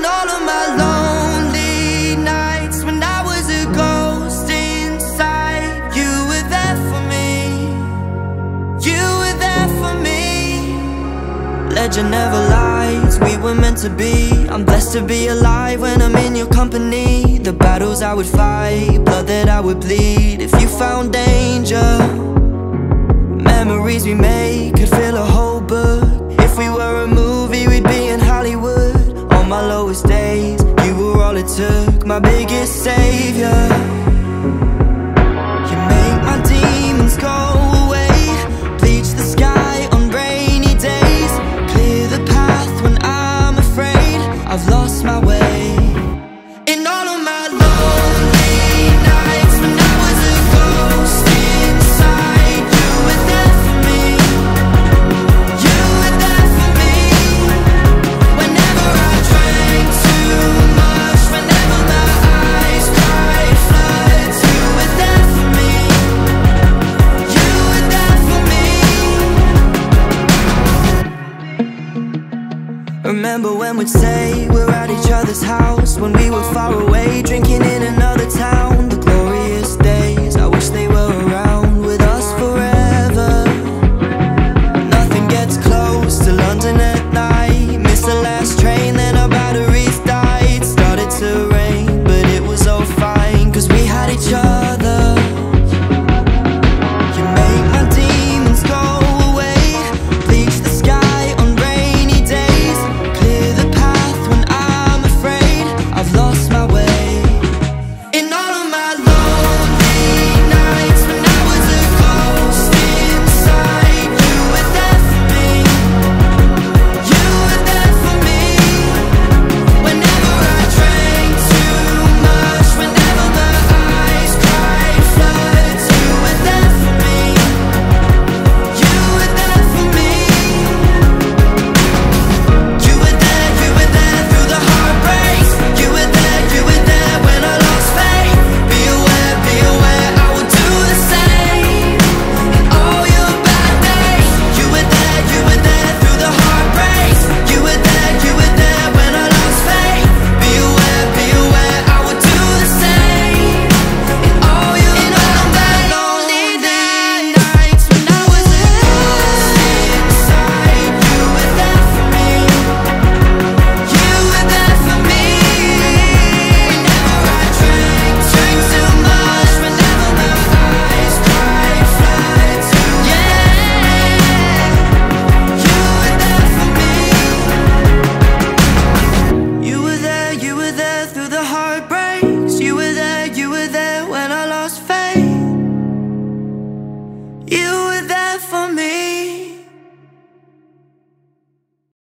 all of my lonely nights, when I was a ghost inside, you were there for me. You were there for me. Legend never lies, we were meant to be. I'm blessed to be alive when I'm in your company. The battles I would fight, blood that I would bleed. If you found danger, memories we made could fill a whole book. If we were a movie, we'd be in Hollywood. On my lowest days, you were all it took, my biggest savior. You make my demons go away, bleach the sky on rainy days, clear the path when I'm afraid I've lost my way. In all of my lonely nights, when I was a ghost inside, you were there for me. You were there for me. Whenever I drank too much, whenever my eyes cried floods, you were there for me. You were there for me. Remember when we'd say we're at each other's house, when we were far away, drinking in another town. The glorious days, I wish they were around with us forever. Nothing gets close to London at night. Missed the last train, then our batteries died. Started to rain, but it was all fine, 'cause we had each other. You make my demons go away, bleach the sky on rainy days, clear the path when I'm afraid I've lost my way. In all of my lonely nights, when I was a ghost inside, you were there for me. You were there for me. Whenever I drank too much, whenever my eyes cried floods, you were there for me. You were there for me. You were there through the heartbreaks. You were there when I lost faith. Be aware, I will do the same. In all your bad days, you were there through the heartbreaks. You were there when I lost faith. Be aware, I will do the same. In all my lonely nights, when I was a ghost inside, you were there for me. You were there for me. Whenever I drank too much, whenever my eyes cried floods, yeah, you were there for me. You were there through the heartbreaks. You were there when I lost faith. You